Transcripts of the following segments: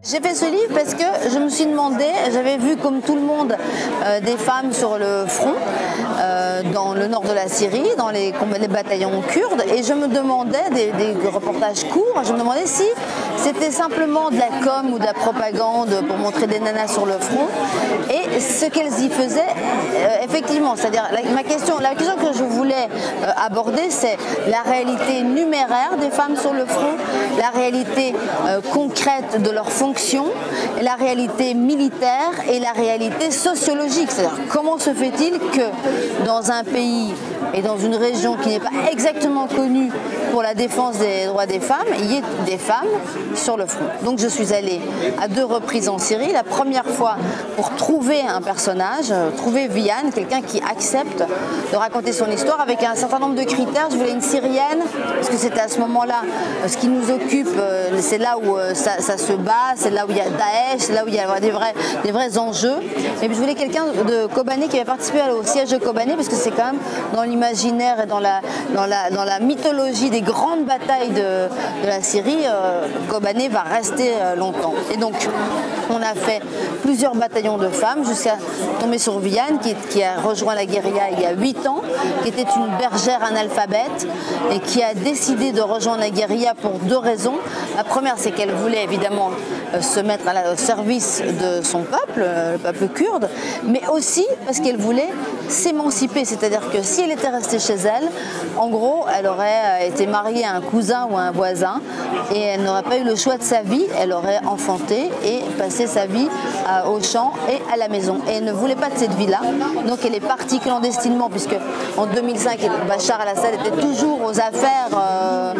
J'ai fait ce livre parce que je me suis demandé, j'avais vu comme tout le monde des femmes sur le front dans le nord de la Syrie, dans les bataillons kurdes, et je me demandais, des reportages courts, je me demandais si c'était simplement de la com ou de la propagande pour montrer des nanas sur le front, et ce qu'elles y faisaient, effectivement, c'est-à-dire la question que je voulais aborder, c'est la réalité numéraire des femmes sur le front, la réalité concrète de leur fonction, la réalité militaire et la réalité sociologique. C'est-à-dire comment se fait-il que dans un pays et dans une région qui n'est pas exactement connue pour la défense des droits des femmes, il y ait des femmes sur le front. Donc je suis allée à 2 reprises en Syrie. La première fois pour trouver un personnage, trouver Vianne, quelqu'un qui accepte de raconter son histoire avec un certain nombre de critères. Je voulais une Syrienne, parce que c'était à ce moment-là, ce qui nous occupe, c'est là où ça se bat, c'est là où il y a Daesh, c'est là où il y a des vrais enjeux. Et puis je voulais quelqu'un de Kobané qui avait participé au siège de Kobané, parce que c'est quand même dans l'imaginaire et dans la mythologie des grandes batailles de la Syrie, Kobané va rester longtemps. Et donc on a fait plusieurs bataillons de femmes jusqu'à tomber sur Vianne qui a rejoint la guérilla il y a 8 ans, qui était une bergère analphabète et qui a décidé de rejoindre la guérilla pour 2 raisons. La première, c'est qu'elle voulait évidemment se mettre au service de son peuple, le peuple kurde, mais aussi parce qu'elle voulait s'émanciper, c'est-à-dire que si elle était restée chez elle, en gros, elle aurait été mariée à un cousin ou à un voisin et elle n'aurait pas eu le choix de sa vie, elle aurait enfanté et passé sa vie au champ et à la maison. Et elle ne voulait pas de cette vie-là, donc elle est partie clandestinement, puisque en 2005, Bachar el-Assad était toujours aux affaires,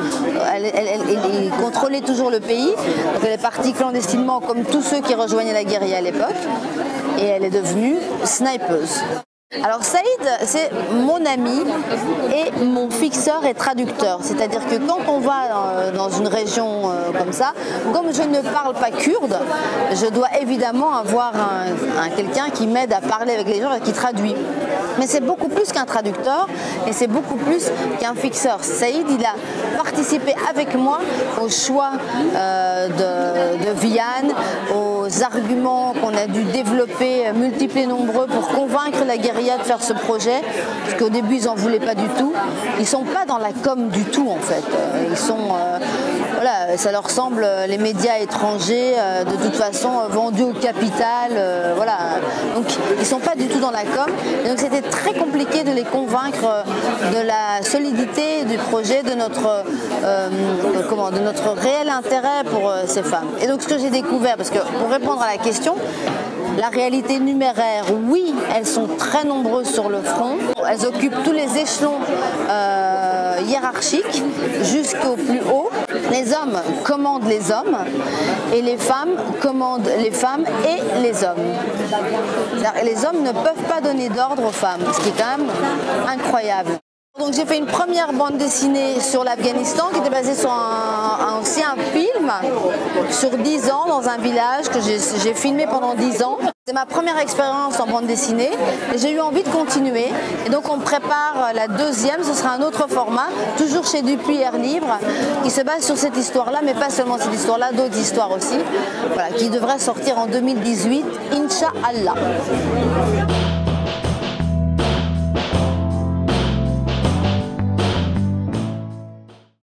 il contrôlait toujours le pays, donc elle est partie clandestinement comme tous ceux qui rejoignaient la guérilla à l'époque, et elle est devenue snipeuse. Alors Saïd, c'est mon ami et mon fixeur et traducteur. C'est-à-dire que quand on va dans une région comme ça, comme je ne parle pas kurde, je dois évidemment avoir quelqu'un qui m'aide à parler avec les gens et qui traduit. Mais c'est beaucoup plus qu'un traducteur et c'est beaucoup plus qu'un fixeur. Saïd, il a participé avec moi au choix de Vianne, aux arguments qu'on a dû développer, multiples et nombreux, pour convaincre la guérilla de faire ce projet, parce qu'au début ils n'en voulaient pas du tout. Ils ne sont pas dans la com du tout en fait. Ils sont, voilà, ça leur semble les médias étrangers, de toute façon vendus au capital, voilà. Donc ils ne sont pas du tout dans la com. Et donc c'était très compliqué de les convaincre de la solidité du projet, de notre réel intérêt pour ces femmes. Et donc ce que j'ai découvert, parce que pour répondre à la question, la réalité numéraire, oui, elles sont très nombreuses sur le front. Elles occupent tous les échelons hiérarchiques jusqu'au plus haut. Les hommes commandent les hommes et les femmes commandent les femmes et les hommes. Les hommes ne peuvent pas donner d'ordre aux femmes, ce qui est quand même incroyable. Donc j'ai fait une première bande dessinée sur l'Afghanistan qui était basée sur aussi un film sur 10 ans dans un village que j'ai filmé pendant 10 ans. C'est ma première expérience en bande dessinée et j'ai eu envie de continuer. Et donc on prépare la 2e, ce sera un autre format, toujours chez Dupuis Air Libre, qui se base sur cette histoire-là, mais pas seulement cette histoire-là, d'autres histoires aussi, voilà, qui devrait sortir en 2018, Inch'Allah.